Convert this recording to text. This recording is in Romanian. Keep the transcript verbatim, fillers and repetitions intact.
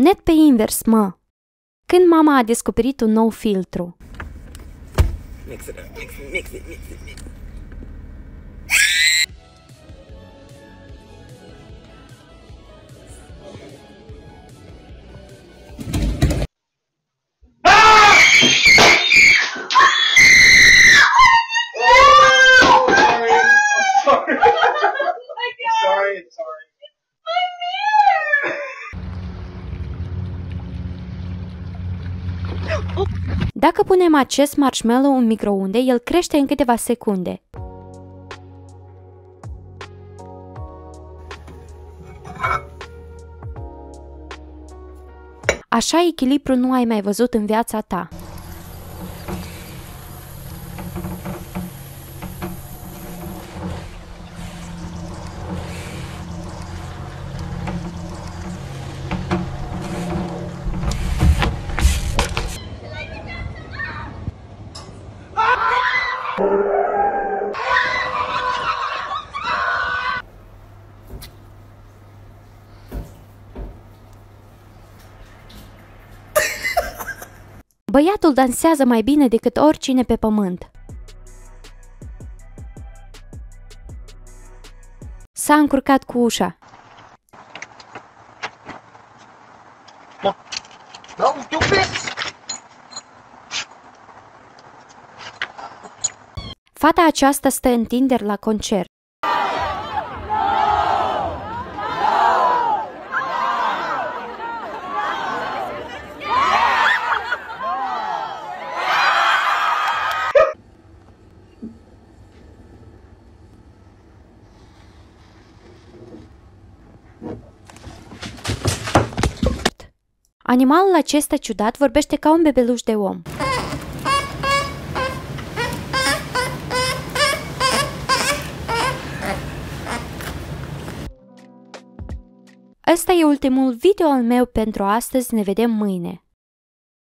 Net pe invers, mă! Când mama a descoperit un nou filtru. Mix it up, mix it, mix it, mix it, mix it. Sorry, sorry. Dacă punem acest marshmallow în microunde, el crește în câteva secunde. Așa echilibru nu ai mai văzut în viața ta. Băiatul dansează mai bine decât oricine pe pământ. S-a încurcat cu ușa. No, no, stupid! Fata aceasta stă în Tinder la concert. Animalul acesta ciudat vorbește ca un bebeluș de om. Ăsta e ultimul video al meu pentru astăzi, ne vedem mâine.